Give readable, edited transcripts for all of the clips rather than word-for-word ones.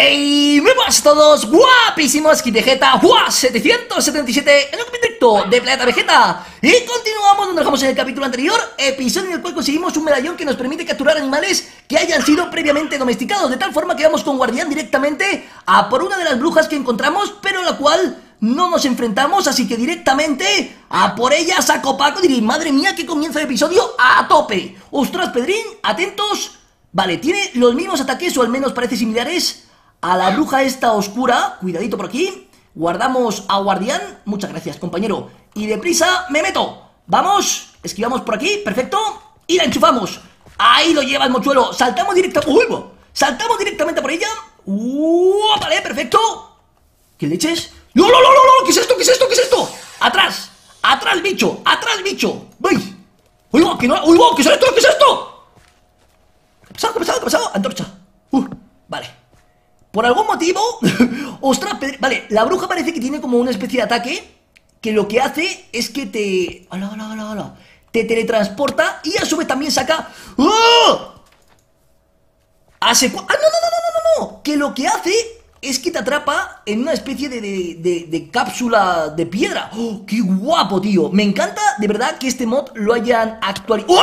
¡Hey! ¡Muy buenas a todos! ¡Guapísimos! Aquí Vegeta, ¡Guau! 777 en un directo de Planeta Vegeta. Y continuamos donde dejamos en el capítulo anterior, episodio en el cual conseguimos un medallón que nos permite capturar animales que hayan sido previamente domesticados, de tal forma que vamos con Guardián directamente a por una de las brujas que encontramos, pero la cual no nos enfrentamos, así que directamente a por ella saco Paco. Diréis, madre mía, que comienza el episodio a tope. Ostras, Pedrín, atentos. Vale, tiene los mismos ataques, o al menos parece similares a la bruja esta oscura. Cuidadito por aquí. Guardamos a Guardián. Muchas gracias, compañero. Y deprisa me meto. Vamos, esquivamos por aquí, perfecto. Y la enchufamos. Ahí lo lleva el mochuelo. Saltamos directamente. ¡Uy! Saltamos directamente por ella. Vale, perfecto. ¿Qué leches? ¡No, no, no, no, no! ¿Qué es esto? ¿Qué es esto? ¿Qué es esto? ¡Atrás! ¡Atrás, bicho! ¡Atrás, bicho! ¿Veis? ¡Uy, que no! ¡Uy, qué es esto! ¿Qué es esto! ¿Qué ha pasado? ¿Qué ha pasado? ¿Qué ha pasado? Antorcha. Vale. Por algún motivo... ¡Ostras! Vale, la bruja parece que tiene como una especie de ataque que lo que hace es que te... ¡Hala, hala, hala, hala! Te teletransporta y a su vez también saca... ¡Oh! ¡Ah, no, no, no, no, no, no! Que lo que hace es que te atrapa en una especie de cápsula de piedra. ¡Oh, qué guapo, tío! Me encanta, de verdad, que este mod lo hayan actualizado.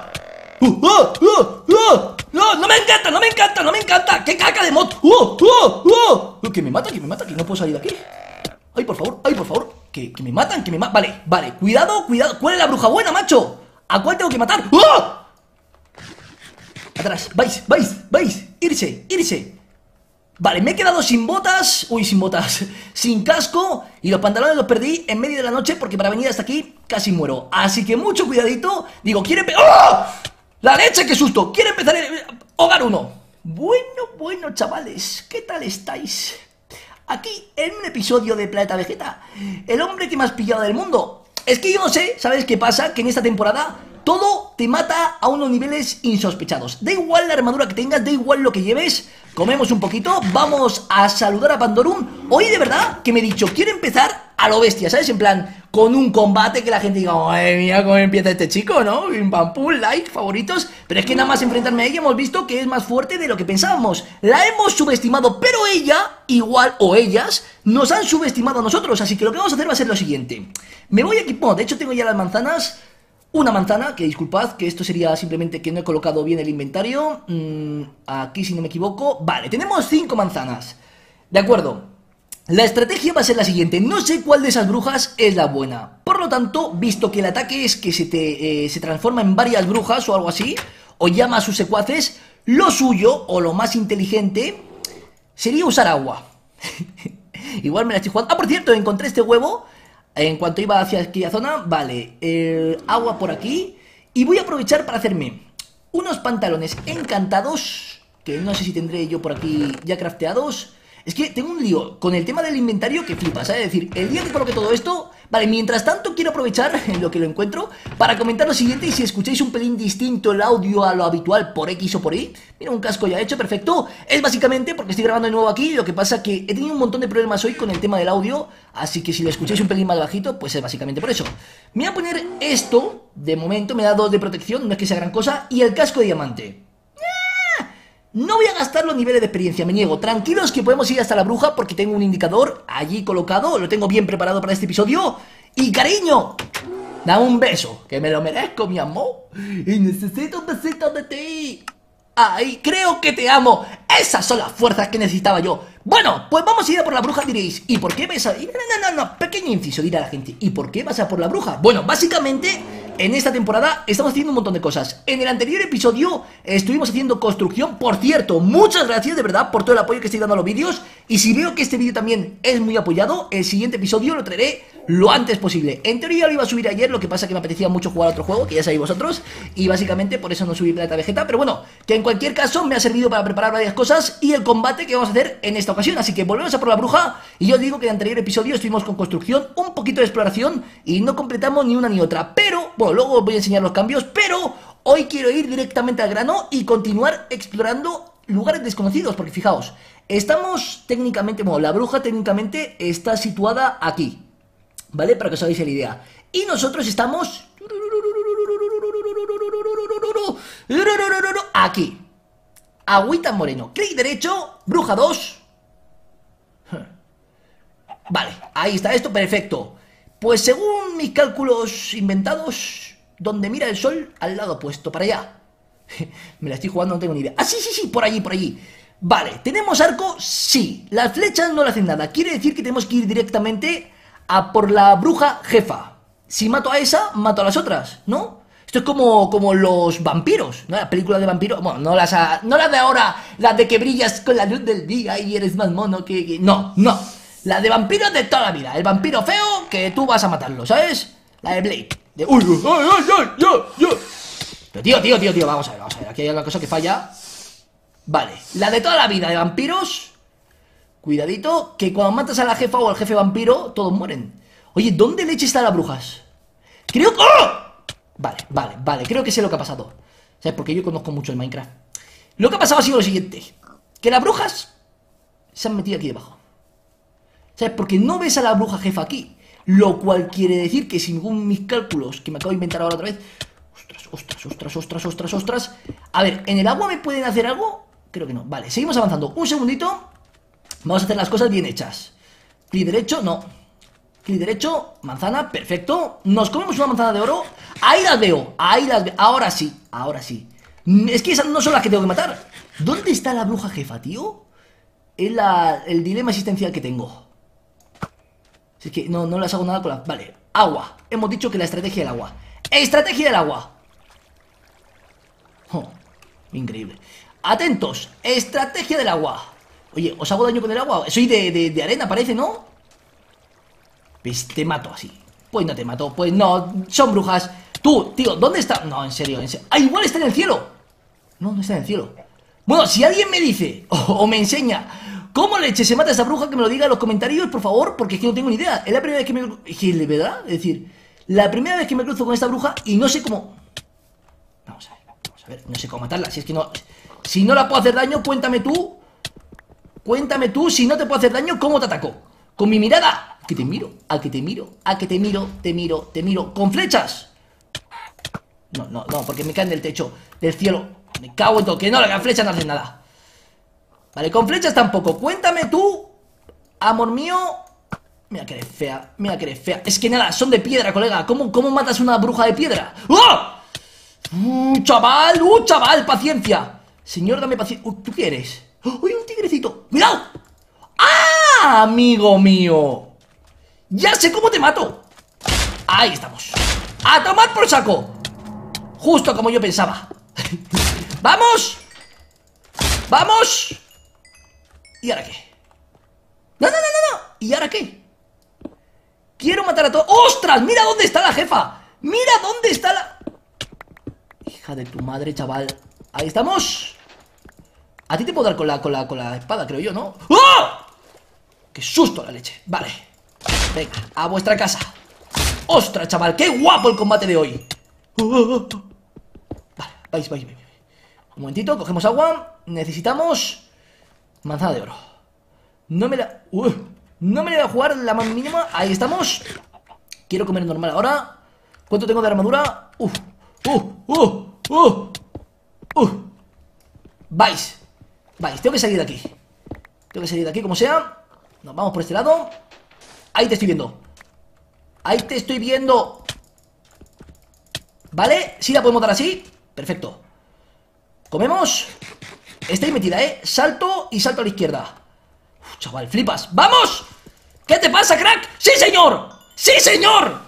¡No, no me encanta, no me encanta, no me encanta! ¡Qué caca de mod! Que me mata, que no puedo salir de aquí. ¡Ay, por favor! Que me matan, que me matan. Vale, vale, cuidado, cuidado. ¿Cuál es la bruja buena, macho? ¿A cuál tengo que matar? Atrás, vais, irse. Vale, me he quedado sin botas. Uy, sin botas. Sin casco. Y los pantalones los perdí en medio de la noche porque para venir hasta aquí casi muero. Así que mucho cuidadito. Digo, quiere... ¡Oh! ¡La leche, qué susto! Quiere empezar el... Hogar 1. Bueno, chavales, ¿qué tal estáis? Aquí, en un episodio de Planeta Vegeta, el hombre que me has pillado del mundo. Es que yo no sé, ¿sabes qué pasa? Que en esta temporada todo te mata a unos niveles insospechados. Da igual la armadura que tengas, da igual lo que lleves. Comemos un poquito, vamos a saludar a Pandorum. Hoy de verdad que me he dicho, quiero empezar a lo bestia, ¿sabes? En plan, con un combate que la gente diga, ¡ay, mira cómo empieza este chico!, ¿no? Pam, pum, like, favoritos. Pero es que nada más enfrentarme a ella hemos visto que es más fuerte de lo que pensábamos. La hemos subestimado, pero ella, igual, o ellas, nos han subestimado a nosotros. Así que lo que vamos a hacer va a ser lo siguiente. Me voy aquí, bueno, de hecho tengo ya las manzanas. Una manzana, que disculpad, que esto sería simplemente que no he colocado bien el inventario. Aquí, si no me equivoco. Vale, tenemos 5 manzanas. De acuerdo. La estrategia va a ser la siguiente. No sé cuál de esas brujas es la buena. Por lo tanto, visto que el ataque es que se transforma en varias brujas o algo así, o llama a sus secuaces, lo suyo, o lo más inteligente, sería usar agua. Igual me la estoy jugando. Ah, por cierto, encontré este huevo en cuanto iba hacia aquella zona. Vale, agua por aquí. Y voy a aprovechar para hacerme unos pantalones encantados, que no sé si tendré yo por aquí ya crafteados. Es que tengo un lío con el tema del inventario que flipas, ¿sabes? Es decir, el día que coloque todo esto... Vale, mientras tanto quiero aprovechar en lo que lo encuentro para comentar lo siguiente. Y si escucháis un pelín distinto el audio a lo habitual por X o por Y, mira, un casco ya hecho, perfecto. Es básicamente porque estoy grabando de nuevo aquí. Lo que pasa que he tenido un montón de problemas hoy con el tema del audio, así que si lo escucháis un pelín más bajito, pues es básicamente por eso. Me voy a poner esto, de momento me da 2 de protección, no es que sea gran cosa. Y el casco de diamante. No voy a gastar los niveles de experiencia, me niego. Tranquilos que podemos ir hasta la bruja porque tengo un indicador allí colocado. Lo tengo bien preparado para este episodio. Y cariño, dame un beso, que me lo merezco, mi amor. Y necesito un besito de ti. Ay, creo que te amo. Esas son las fuerzas que necesitaba yo. Bueno, pues vamos a ir a por la bruja, diréis. ¿Y por qué vas a ir? No, pequeño inciso, dirá la gente. ¿Y por qué vas a por la bruja? Bueno, básicamente, en esta temporada estamos haciendo un montón de cosas. En el anterior episodio estuvimos haciendo construcción. Por cierto, muchas gracias de verdad por todo el apoyo que estáis dando a los vídeos. Y si veo que este vídeo también es muy apoyado, el siguiente episodio lo traeré lo antes posible. En teoría lo iba a subir ayer, lo que pasa que me apetecía mucho jugar a otro juego, que ya sabéis vosotros, y básicamente por eso no subí Planeta Vegeta. Pero bueno, que en cualquier caso me ha servido para preparar varias cosas y el combate que vamos a hacer en esta ocasión. Así que volvemos a por la bruja. Y yo os digo que en el anterior episodio estuvimos con construcción, un poquito de exploración, y no completamos ni una ni otra. Pero, bueno, luego os voy a enseñar los cambios, pero hoy quiero ir directamente al grano y continuar explorando lugares desconocidos. Porque fijaos, estamos técnicamente, bueno, la bruja técnicamente está situada aquí, ¿vale? Para que os hagáis la idea. Y nosotros estamos aquí. Agüita Moreno. Clic derecho, bruja 2. Vale, ahí está esto, perfecto. Pues según mis cálculos inventados, donde mira el sol, al lado opuesto, para allá. Me la estoy jugando, no tengo ni idea. Ah, sí, sí, sí, por allí, por allí. Vale, ¿tenemos arco? Sí. Las flechas no le hacen nada. Quiere decir que tenemos que ir directamente a por la bruja jefa. Si mato a esa, mato a las otras, ¿no? Esto es como los vampiros, ¿no? Las películas de vampiros. Bueno, no las de ahora, las de que brillas con la luz del día y eres más mono que... No, no. La de vampiros de toda la vida. El vampiro feo que tú vas a matarlo, ¿sabes? La de Blade. De... ¡Uy, uy, uy, uy! Pero tío, vamos a ver. Aquí hay una cosa que falla. Vale, la de toda la vida de vampiros. Cuidadito, que cuando matas a la jefa o al jefe vampiro, todos mueren. Oye, ¿dónde leche están las brujas? Creo que... ¡Oh! Vale, creo que sé lo que ha pasado. ¿Sabes? Porque yo conozco mucho el Minecraft. Lo que ha pasado ha sido lo siguiente. Que las brujas se han metido aquí debajo. ¿Sabes? Porque no ves a la bruja jefa aquí. Lo cual quiere decir que según mis cálculos, que me acabo de inventar ahora otra vez... Ostras. A ver, ¿en el agua me pueden hacer algo? Creo que no. Vale, seguimos avanzando. Un segundito. Vamos a hacer las cosas bien hechas. Clic derecho, no. Clic derecho, manzana, perfecto. Nos comemos una manzana de oro. Ahí las veo. Ahora sí. Es que esas no son las que tengo que matar. ¿Dónde está la bruja jefa, tío? Es el dilema existencial que tengo. Es que no las hago nada con la... Vale, agua. Hemos dicho que la estrategia del agua. Estrategia del agua. Oh, increíble. Atentos. Estrategia del agua. Oye, ¿os hago daño con el agua? Soy de arena, parece, ¿no? Pues te mato así. Pues no te mato. Pues no, son brujas. Tú, tío, ¿dónde está? No, en serio, Ah, igual está en el cielo. No está en el cielo. Bueno, si alguien me dice o me enseña cómo leche se mata a esa bruja, que me lo diga en los comentarios, por favor, porque es que no tengo ni idea. Es la primera vez que me... ¿De verdad? Es decir, la primera vez que me cruzo con esta bruja y no sé cómo... Vamos a ver, no sé cómo matarla. Si es que no... Si no la puedo hacer daño, cuéntame tú. Cuéntame tú, si no te puedo hacer daño, ¿cómo te ataco? Con mi mirada. Que te miro, a que te miro. ¿Con flechas? No, porque me caen del techo, del cielo. Me cago en todo, que no, las flechas no hacen nada. Vale, con flechas tampoco. Cuéntame tú, amor mío. Mira que eres fea, Es que nada, son de piedra, colega. ¿Cómo matas una bruja de piedra? ¡Oh! Chaval, paciencia. Señor, dame paciencia. ¿Tú qué eres? ¡Uy, un tigrecito! ¡Cuidado! ¡Ah, amigo mío! ¡Ya sé cómo te mato! Ahí estamos. ¡A tomar por saco! Justo como yo pensaba. ¡Vamos! ¡Vamos! ¿Y ahora qué? ¡No! ¿Y ahora qué? Quiero matar a todos. ¡Ostras! ¡Mira dónde está la jefa! ¡Mira dónde está la... Hija de tu madre, chaval. Ahí estamos. A ti te puedo dar con la espada, creo yo, ¿no? ¡Oh! ¡Qué susto la leche! Vale. Venga, a vuestra casa. ¡Ostras, chaval! ¡Qué guapo el combate de hoy! Vale, vais. Un momentito, cogemos agua. Necesitamos manzana de oro. No me la voy a jugar la más mínima. Ahí estamos. Quiero comer normal ahora. ¿Cuánto tengo de armadura? Vais, tengo que salir de aquí. Como sea. Nos vamos por este lado. Ahí te estoy viendo. ¿Vale? ¿Sí la podemos dar así? Perfecto. Comemos. Estoy metida, salto y salto a la izquierda. Chaval, flipas. ¡Vamos! ¿Qué te pasa, crack? ¡Sí, señor! ¡Sí, señor!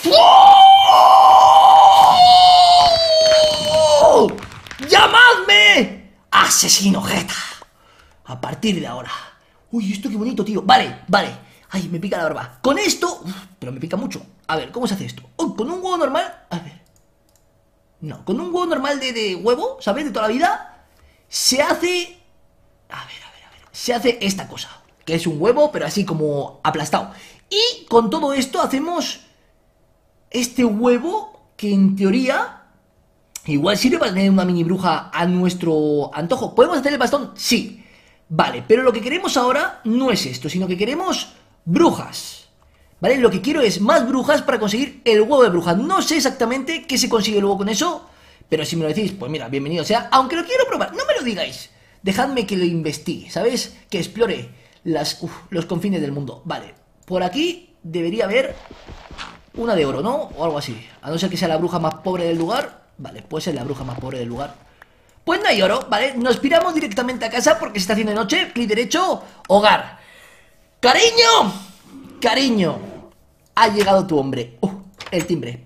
¡Oh! ¡Llamadme asesino jeta! A partir de ahora. Uy, esto qué bonito, tío. Vale. Ay, me pica la barba. Con esto... pero me pica mucho. A ver, ¿cómo se hace esto? Oh, con un huevo normal... A ver. No, con un huevo normal de huevo, ¿sabes? De toda la vida. Se hace... A ver. Se hace esta cosa. Que es un huevo, pero así como aplastado. Y con todo esto hacemos... este huevo que en teoría... igual sirve para tener una mini bruja a nuestro antojo. ¿Podemos hacer el bastón? Sí. Vale, pero lo que queremos ahora no es esto, sino que queremos brujas. ¿Vale? Lo que quiero es más brujas para conseguir el huevo de bruja. No sé exactamente qué se consigue luego con eso, pero si me lo decís, pues mira, bienvenido sea. Aunque lo quiero probar, no me lo digáis. Dejadme que lo investigue, ¿sabes? Que explore los confines del mundo. Vale, por aquí debería haber una de oro, ¿no? O algo así. A no ser que sea la bruja más pobre del lugar. Vale, puede ser la bruja más pobre del lugar. Pues no hay oro, ¿vale? Nos piramos directamente a casa porque se está haciendo de noche. Clic derecho, hogar. ¡Cariño! Cariño, ha llegado tu hombre. El timbre.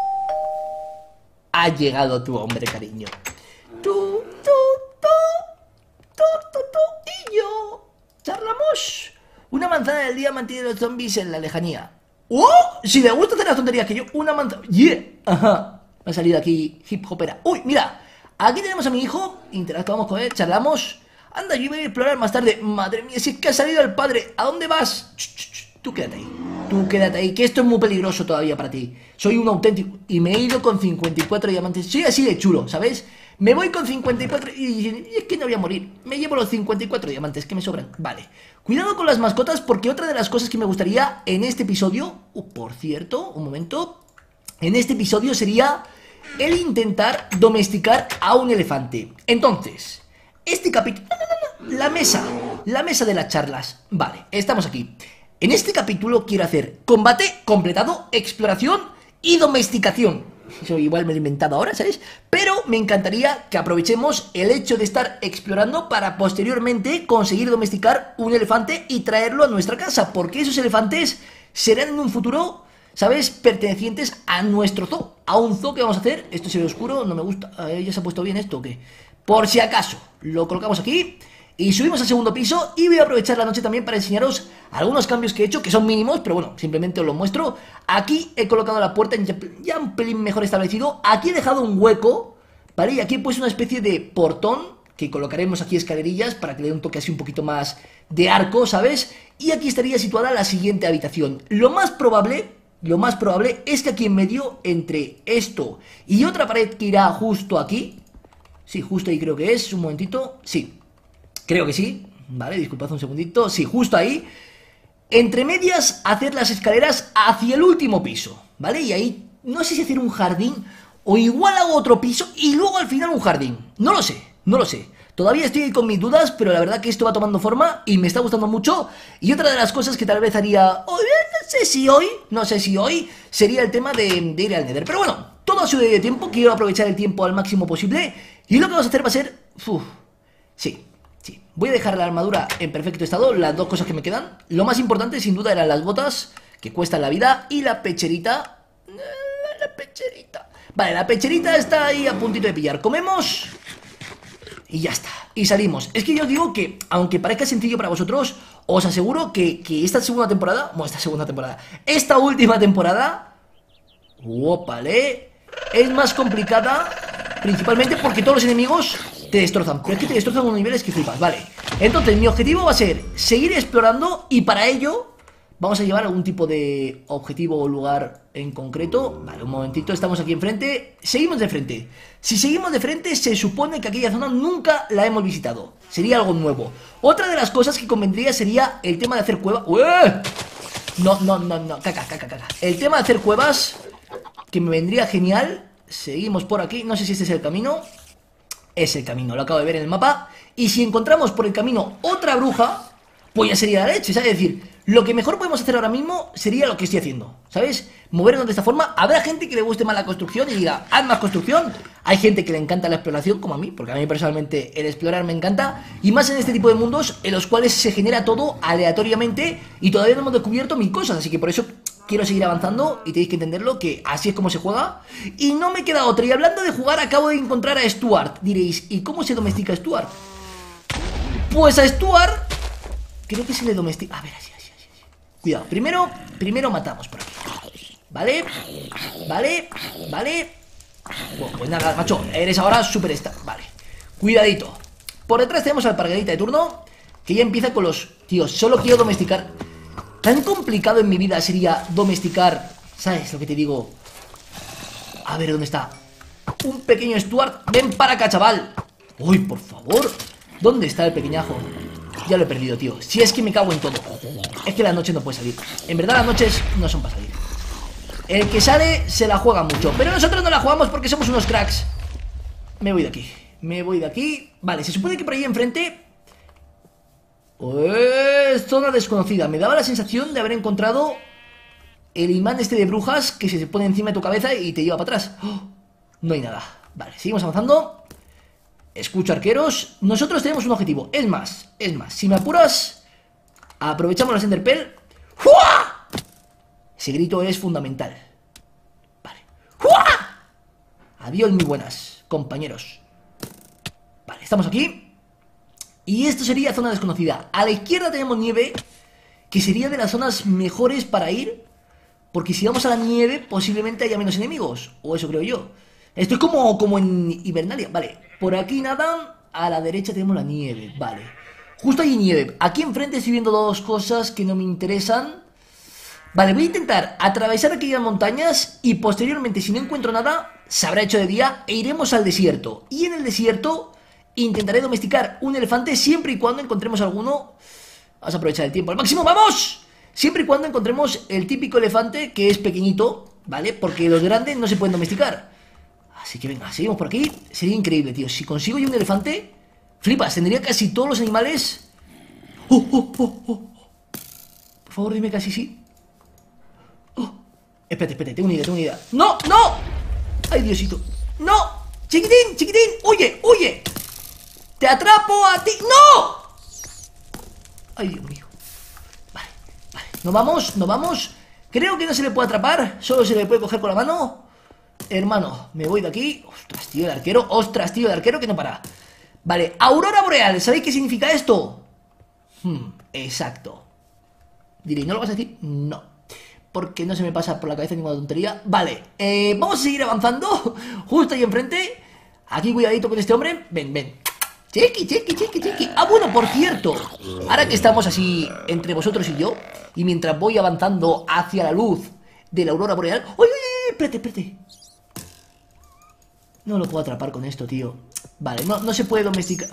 Ha llegado tu hombre, cariño. Tú, y yo charlamos. Una manzana del día mantiene a los zombies en la lejanía. ¡Oh! Si le gusta hacer las tonterías que yo, una manzana. ¡Yeah! Ajá. Me ha salido aquí hip hopera. ¡Uy, mira! Aquí tenemos a mi hijo. Interactuamos con él, charlamos. Anda, yo voy a explorar más tarde. Madre mía, si es que ha salido el padre. ¿A dónde vas? Tú quédate ahí. Tú quédate ahí, que esto es muy peligroso todavía para ti. Soy un auténtico. Y me he ido con 54 diamantes. Soy así de chulo, ¿sabes? Me voy con 54 y es que no voy a morir. Me llevo los 54 diamantes que me sobran. Vale. Cuidado con las mascotas porque otra de las cosas que me gustaría en este episodio... por cierto, un momento. En este episodio sería el intentar domesticar a un elefante. Entonces, este capítulo... La mesa de las charlas. Vale, estamos aquí. En este capítulo quiero hacer combate completado, exploración y domesticación. Eso igual me lo he inventado ahora, ¿sabes? Pero me encantaría que aprovechemos el hecho de estar explorando para posteriormente conseguir domesticar un elefante y traerlo a nuestra casa. Porque esos elefantes serán en un futuro, ¿sabes? Pertenecientes a nuestro zoo. A un zoo que vamos a hacer. Esto se ve oscuro, no me gusta. ¿Ya se ha puesto bien esto o qué? Por si acaso, lo colocamos aquí. Y subimos al segundo piso y voy a aprovechar la noche también para enseñaros algunos cambios que he hecho, que son mínimos, pero bueno, simplemente os los muestro. Aquí he colocado la puerta ya un pelín mejor establecido. Aquí he dejado un hueco, ¿vale? Y aquí he puesto una especie de portón, que colocaremos aquí escalerillas para que le dé un toque así un poquito más de arco, ¿sabes? Y aquí estaría situada la siguiente habitación. Lo más probable es que aquí en medio, entre esto y otra pared que irá justo aquí, sí, justo ahí creo que es, un momentito, sí. Creo que sí, vale, disculpad un segundito. Sí, justo ahí. Entre medias, hacer las escaleras hacia el último piso, ¿vale? Y ahí, no sé si hacer un jardín o igual hago otro piso y luego al final un jardín. No lo sé. Todavía estoy con mis dudas, pero la verdad que esto va tomando forma y me está gustando mucho. Y otra de las cosas que tal vez haría, no sé si hoy, sería el tema de ir al Nether. Pero bueno, todo ha sido de tiempo, quiero aprovechar el tiempo al máximo posible. Y lo que vamos a hacer va a ser, sí. Voy a dejar la armadura en perfecto estado, las dos cosas que me quedan. Lo más importante sin duda eran las botas, que cuestan la vida, y la pecherita. Vale, la pecherita está ahí a puntito de pillar. Comemos y ya está, y salimos. Es que yo os digo que, aunque parezca sencillo para vosotros, os aseguro que esta última temporada, es más complicada, principalmente porque todos los enemigos te destrozan, pero es que te destrozan a unos niveles que flipas, vale. Entonces mi objetivo va a ser seguir explorando y para ello vamos a llevar algún tipo de objetivo o lugar en concreto. Vale, un momentito, estamos aquí enfrente. Seguimos de frente. Si seguimos de frente se supone que aquella zona nunca la hemos visitado. Sería algo nuevo. Otra de las cosas que convendría sería el tema de hacer cuevas. No, caca. El tema de hacer cuevas, que me vendría genial. Seguimos por aquí, no sé si este es el camino. Es el camino, lo acabo de ver en el mapa. Y si encontramos por el camino otra bruja, pues ya sería la leche, ¿sabes? Es decir, lo que mejor podemos hacer ahora mismo sería lo que estoy haciendo, ¿sabes? Movernos de esta forma. Habrá gente que le guste más la construcción y diga, haz más construcción. Hay gente que le encanta la exploración, como a mí, porque a mí personalmente el explorar me encanta. Y más en este tipo de mundos en los cuales se genera todo aleatoriamente y todavía no hemos descubierto mil cosas. Así que por eso quiero seguir avanzando y tenéis que entenderlo, que así es como se juega. Y no me queda otra. Y hablando de jugar, acabo de encontrar a Stuart. Diréis, ¿y cómo se domestica a Stuart? Pues a Stuart creo que se le domestica. A ver, así. Cuidado, primero matamos por aquí. Vale. Pues nada, macho, eres ahora super Vale, cuidadito. Por detrás tenemos al parguelita de turno, que ya empieza con los... Tío, solo quiero domesticar. Tan complicado en mi vida sería domesticar, ¿sabes lo que te digo? A ver, ¿dónde está? Un pequeño Stuart. Ven para acá, chaval. Uy, por favor. ¿Dónde está el pequeñajo? Ya lo he perdido, tío. Si es que me cago en todo. Es que la noche no puede salir. En verdad las noches no son para salir. El que sale se la juega mucho. Pero nosotros no la jugamos porque somos unos cracks. Me voy de aquí. Vale, se supone que por ahí enfrente... es zona desconocida. Me daba la sensación de haber encontrado el imán este de brujas que se pone encima de tu cabeza y te lleva para atrás. ¡Oh! No hay nada. Vale, seguimos avanzando. Escucho arqueros. Nosotros tenemos un objetivo. Es más, si me apuras, aprovechamos la Ender Pearl. ¡Fua! Ese grito es fundamental. Vale. ¡Fua! Adiós, muy buenas, compañeros. Vale, estamos aquí. Y esto sería zona desconocida. A la izquierda tenemos nieve, que sería de las zonas mejores para ir, porque si vamos a la nieve posiblemente haya menos enemigos. O eso creo yo. Esto es como en Hibernalia. Vale, por aquí nada. A la derecha tenemos la nieve. Vale, justo hay nieve. Aquí enfrente estoy viendo dos cosas que no me interesan. Vale, voy a intentar atravesar aquellas montañas y posteriormente, si no encuentro nada, se habrá hecho de día e iremos al desierto. Y en el desierto intentaré domesticar un elefante siempre y cuando encontremos alguno. Vamos a aprovechar el tiempo al máximo, ¡vamos! Siempre y cuando encontremos el típico elefante que es pequeñito, ¿vale? Porque los grandes no se pueden domesticar. Así que venga, seguimos por aquí. Sería increíble, tío. Si consigo yo un elefante, flipas, tendría casi todos los animales. ¡Oh, oh, oh, oh! Por favor, dime casi sí. ¡Oh! Espérate, tengo una idea. ¡No, no! ¡Ay, Diosito! ¡No! ¡Chiquitín, chiquitín! ¡Huye! ¡Te atrapo a ti! ¡No! ¡Ay, Dios mío! Vale. ¿No vamos? Creo que no se le puede atrapar. Solo se le puede coger con la mano. Hermano, me voy de aquí. Ostras, tío, el arquero que no para. Vale, aurora boreal. ¿Sabéis qué significa esto? Exacto. Diréis, ¿no lo vas a decir? No, porque no se me pasa por la cabeza ninguna tontería. Vale, vamos a seguir avanzando. Justo ahí enfrente. Aquí cuidadito con este hombre. Ven. Chequi. Ah, bueno, por cierto, ahora que estamos así entre vosotros y yo, y mientras voy avanzando hacia la luz de la aurora boreal. ¡Oye! Espérate. No lo puedo atrapar con esto, tío. Vale, no se puede domesticar.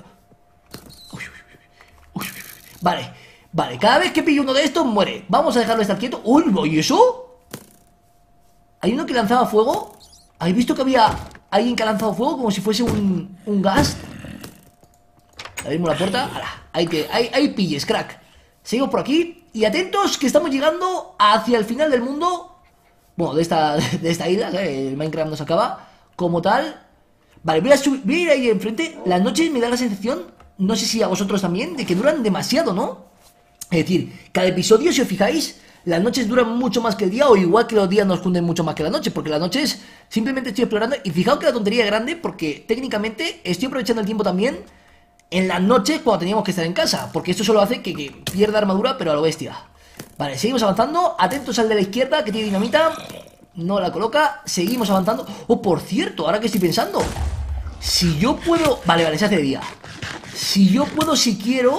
Uy. Vale, cada vez que pillo uno de estos muere. Vamos a dejarlo estar quieto. ¡Uy! ¿Y eso? ¿Hay uno que lanzaba fuego? ¿Habéis visto que había alguien que ha lanzado fuego como si fuese un gas? Abrimos la puerta. Ahí pilles, crack. Seguimos por aquí. Y atentos que estamos llegando hacia el final del mundo. Bueno, de esta isla, ¿sabes? El Minecraft nos acaba como tal. Vale, voy a ir ahí enfrente. Las noches me da la sensación, no sé si a vosotros también, de que duran demasiado, ¿no? Es decir, cada episodio, si os fijáis, las noches duran mucho más que el día, o igual que los días nos cunden mucho más que las noches, porque las noches simplemente estoy explorando. Y fijaos que la tontería es grande, porque técnicamente estoy aprovechando el tiempo también en las noches cuando teníamos que estar en casa, porque esto solo hace que pierda armadura, pero a lo bestia. Vale, seguimos avanzando. Atentos al de la izquierda, que tiene dinamita. No la coloca, seguimos avanzando. Oh, por cierto, ahora que estoy pensando, si yo puedo... Vale, se hace de día. Si yo puedo, si quiero,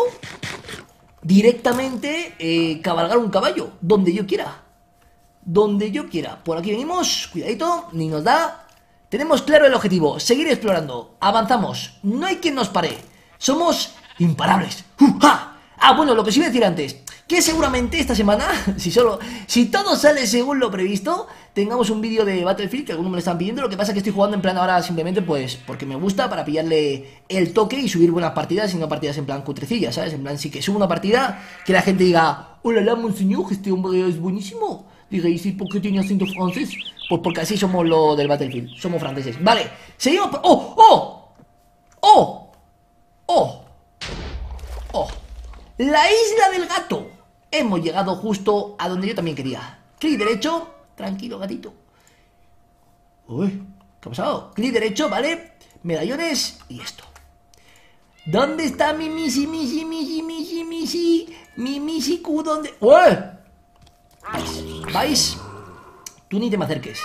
directamente cabalgar un caballo donde yo quiera. Por aquí venimos, cuidadito, ni nos da. Tenemos claro el objetivo, seguir explorando. Avanzamos, no hay quien nos pare. Somos imparables. ¡Ja! Ah, bueno, lo que os iba a decir antes, que seguramente esta semana, si todo sale según lo previsto, tengamos un vídeo de Battlefield, que algunos me lo están pidiendo. Lo que pasa es que estoy jugando en plan ahora simplemente pues porque me gusta, para pillarle el toque y subir buenas partidas, y no partidas en plan cutrecillas, ¿sabes? En plan, sí que subo una partida que la gente diga: hola, monseñor, este hombre es buenísimo. Diréis, ¿y por qué tiene acento francés? Pues porque así somos lo del Battlefield, somos franceses. Vale, seguimos por... ¡Oh! La isla del gato. Hemos llegado justo a donde yo también quería. Clic derecho. Tranquilo, gatito. Uy, ¿qué ha pasado? Clic derecho, ¿vale? Medallones y esto. ¿Dónde está mi misi? Mi misicu, ¿dónde? ¡Uy! ¿Vais? Tú ni te me acerques.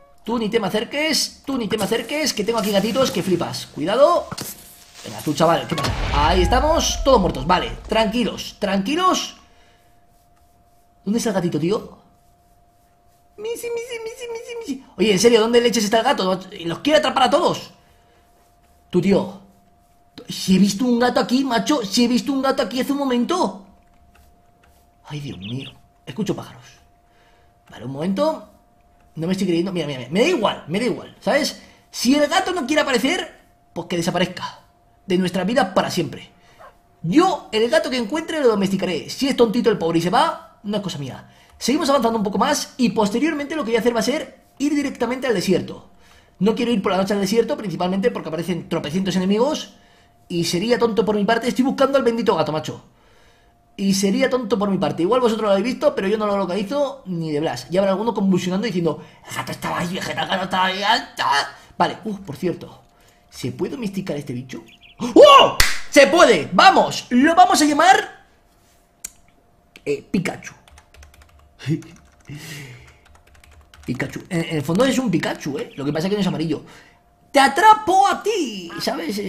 Que tengo aquí gatitos que flipas. Cuidado. Venga, tú, chaval, ¿qué pasa? Ahí estamos, todos muertos, vale. Tranquilos. ¿Dónde está el gatito, tío? Misi. Oye, en serio, ¿dónde leches está el gato? Los quiere atrapar a todos. Tú, tío. Si he visto un gato aquí, macho. Hace un momento. Ay, Dios mío. Escucho pájaros. Vale, un momento. No me estoy creyendo. Mira. Me da igual, ¿sabes? Si el gato no quiere aparecer, pues que desaparezca de nuestra vida para siempre. Yo, el gato que encuentre lo domesticaré. Si es tontito el pobre y se va, no es cosa mía. Seguimos avanzando un poco más y posteriormente lo que voy a hacer va a ser ir directamente al desierto. No quiero ir por la noche al desierto, principalmente porque aparecen tropecientos enemigos y sería tonto por mi parte. Estoy buscando al bendito gato, macho. Y sería tonto por mi parte. Igual vosotros lo habéis visto, pero yo no lo localizo ni de blas. Y habrá alguno convulsionando diciendo: el gato estaba ahí, el gato estaba ahí. Vale, por cierto, ¿se puede domesticar este bicho? ¡Oh! ¡Se puede! ¡Vamos! Lo vamos a llamar Pikachu. Pikachu. En el fondo es un Pikachu, ¿eh? Lo que pasa es que no es amarillo. ¡Te atrapo a ti! ¿Sabes?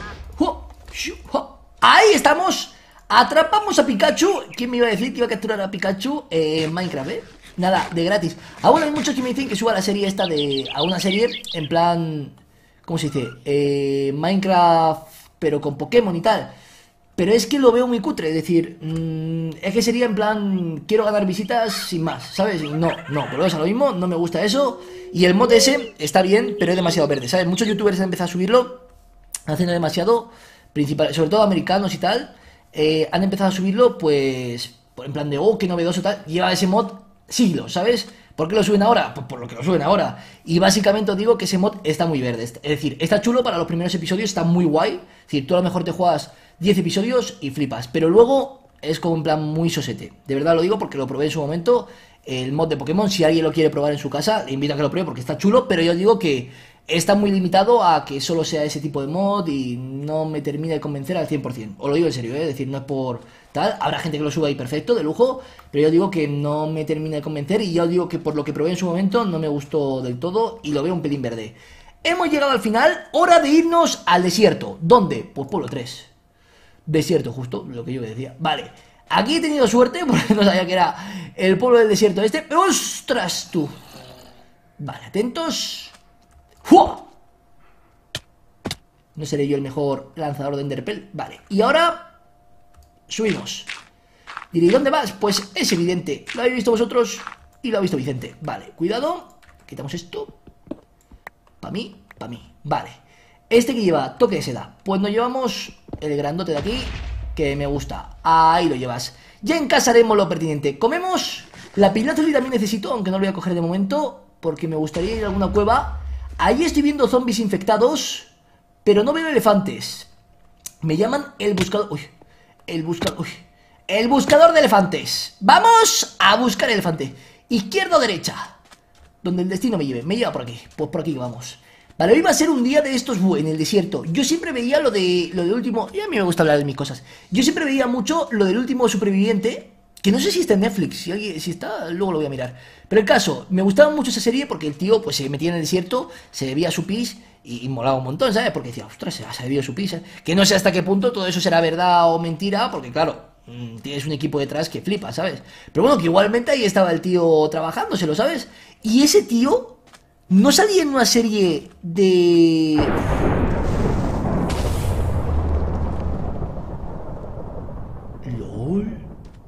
Ahí estamos. Atrapamos a Pikachu. ¿Quién me iba a decir que iba a capturar a Pikachu en Minecraft, eh? Nada, de gratis. Aún hay muchos que me dicen que suba la serie esta de... A una serie en plan... ¿Cómo se dice? Minecraft, pero con Pokémon y tal. Pero es que lo veo muy cutre, es decir, es que sería en plan, quiero ganar visitas sin más, ¿sabes? No, volvemos a lo mismo, no me gusta eso. Y el mod ese está bien, pero es demasiado verde, ¿sabes? Muchos youtubers han empezado a subirlo, haciendo demasiado, sobre todo americanos y tal, han empezado a subirlo, pues, en plan de, oh, qué novedoso tal, lleva ese mod siglos, ¿sabes? ¿Por qué lo suben ahora? Pues por lo que lo suben ahora. Y básicamente os digo que ese mod está muy verde, es decir, está chulo para los primeros episodios, está muy guay, es decir, tú a lo mejor te juegas 10 episodios y flipas, pero luego es como en plan muy sosete. De verdad lo digo porque lo probé en su momento. El mod de Pokémon, si alguien lo quiere probar en su casa, le invito a que lo pruebe porque está chulo, pero yo digo que está muy limitado a que solo sea ese tipo de mod y no me termina de convencer al 100%. Os lo digo en serio, es decir, no es por tal, habrá gente que lo suba ahí perfecto, de lujo, pero yo digo que no me termina de convencer y yo digo que por lo que probé en su momento no me gustó del todo y lo veo un pelín verde. Hemos llegado al final, hora de irnos al desierto. ¿Dónde? Pues Pueblo 3. Desierto, justo, lo que yo decía. Vale, aquí he tenido suerte porque no sabía que era el pueblo del desierto este. ¡Ostras, tú! Vale, atentos. ¡Fua! No seré yo el mejor lanzador de Enderpell. Vale, y ahora subimos. Diréis, ¿dónde vas? Pues es evidente, lo habéis visto vosotros y lo ha visto Vicente. Vale, cuidado, quitamos esto. Para mí, vale. Este que lleva toque de seda. Pues nos llevamos el grandote de aquí, que me gusta. Ahí lo llevas. Ya en casa haremos lo pertinente. Comemos. La pilazuli también necesito, aunque no lo voy a coger de momento, porque me gustaría ir a alguna cueva. Ahí estoy viendo zombies infectados, pero no veo elefantes. Me llaman el buscador. Uy, el buscador. Uy, el buscador de elefantes. Vamos a buscar elefante. Izquierda o derecha. Donde el destino me lleve. Me lleva por aquí. Pues por aquí vamos. Vale, hoy va a ser un día de estos en el desierto. Yo siempre veía lo del último... Y a mí me gusta hablar de mis cosas. Yo siempre veía mucho lo del último superviviente, que no sé si está en Netflix. Si está, luego lo voy a mirar. Pero el caso, me gustaba mucho esa serie porque el tío pues se metía en el desierto, se bebía su pis y molaba un montón, ¿sabes? Porque decía, ostras, se bebió su pis, ¿eh? Que no sé hasta qué punto todo eso será verdad o mentira, porque claro, tienes un equipo detrás que flipa, ¿sabes? Pero bueno, que igualmente ahí estaba el tío trabajándoselo, ¿sabes? Y ese tío... ¿no salía en una serie de... LOL?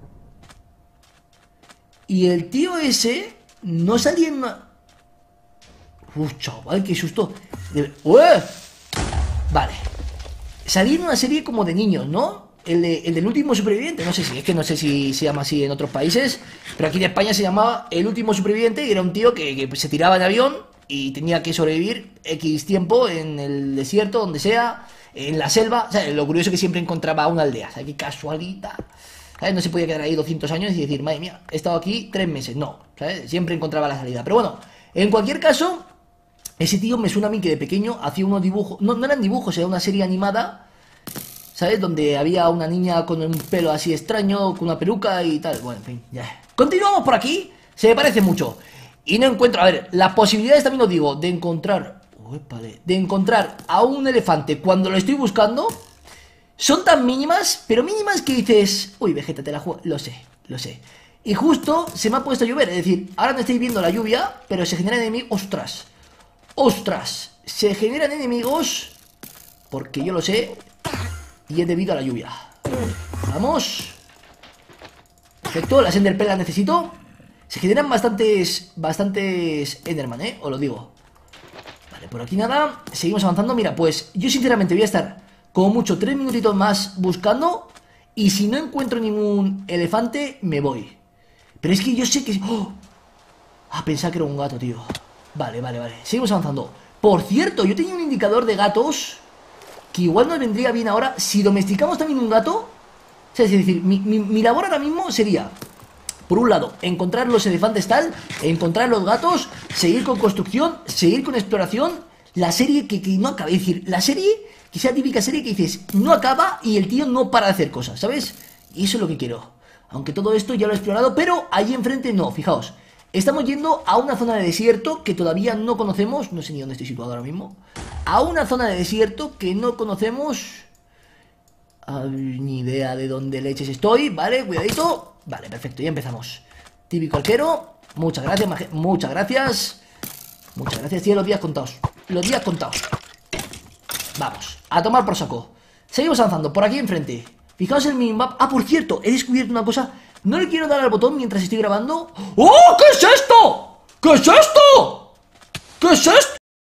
Y el tío ese... ¿no salía en una... chaval, qué susto. ¡Ueh! Vale. Salía en una serie como de niños, ¿no? El del último superviviente. No sé si... es que no sé si se llama así en otros países. Pero aquí en España se llamaba El último superviviente. Y era un tío que se tiraba de avión y tenía que sobrevivir X tiempo en el desierto, donde sea, en la selva. O sea, lo curioso es que siempre encontraba una aldea. O sea, qué casualidad. ¿Sabes? No se podía quedar ahí 200 años y decir, madre mía, he estado aquí 3 meses. No, ¿sabes? Siempre encontraba la salida. Pero bueno, en cualquier caso, ese tío me suena a mí que de pequeño hacía unos dibujos. No eran dibujos, era una serie animada, ¿sabes? Donde había una niña con un pelo así extraño, con una peluca y tal. Bueno, en fin, ya. Continuamos por aquí. Se me parece mucho. Y no encuentro, a ver, las posibilidades también os digo, de encontrar... de encontrar a un elefante cuando lo estoy buscando son tan mínimas, pero mínimas que dices... Uy, Vegeta, te la juego. Lo sé. Y justo se me ha puesto a llover, es decir, ahora no estáis viendo la lluvia, pero se generan enemigos... ¡Ostras! Se generan enemigos porque yo lo sé y es debido a la lluvia. Vamos. Perfecto, las Enderpearl las necesito. Se generan bastantes Enderman, os lo digo. Vale, por aquí nada. Seguimos avanzando. Mira, pues yo sinceramente voy a estar como mucho 3 minutitos más buscando. Y si no encuentro ningún elefante, me voy. Pero es que yo sé que... ¡Oh! Ah, pensaba que era un gato, tío. Vale, vale, vale. Seguimos avanzando. Por cierto, yo tenía un indicador de gatos que igual nos vendría bien ahora si domesticamos también un gato. O sea, es decir, mi labor ahora mismo sería... Por un lado, encontrar los elefantes tal, encontrar los gatos, seguir con construcción, seguir con exploración. La serie que no acaba, es decir, la serie que sea típica serie que dices, no acaba y el tío no para de hacer cosas, ¿sabes? Y eso es lo que quiero. Aunque todo esto ya lo he explorado, pero ahí enfrente no, fijaos. Estamos yendo a una zona de desierto que todavía no conocemos, no sé ni dónde estoy situado ahora mismo. A una zona de desierto que no conocemos... ni idea de dónde leches estoy, ¿vale? Cuidadito. Vale, perfecto, ya empezamos. Típico arquero. Muchas gracias, muchas gracias. Muchas gracias, tío, los días contados. Los días contados. Vamos, a tomar por saco. Seguimos avanzando, por aquí enfrente. Fijaos el minimap. Ah, por cierto, he descubierto una cosa. No le quiero dar al botón mientras estoy grabando. ¡Oh! ¿Qué es esto? ¿Qué es esto? ¿Qué es esto?